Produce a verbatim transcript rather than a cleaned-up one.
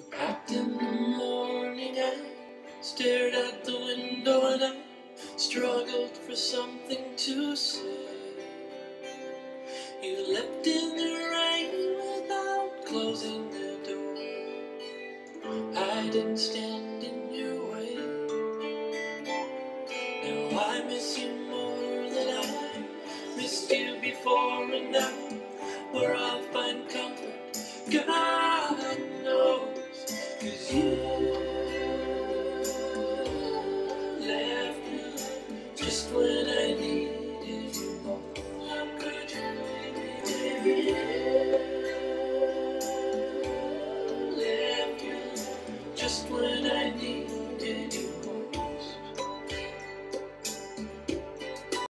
Packed in the morning, I stared out the window and I struggled for something to say. You left in the rain without closing the door. I didn't stand in your way. Now I miss you more than I missed you before, and now we're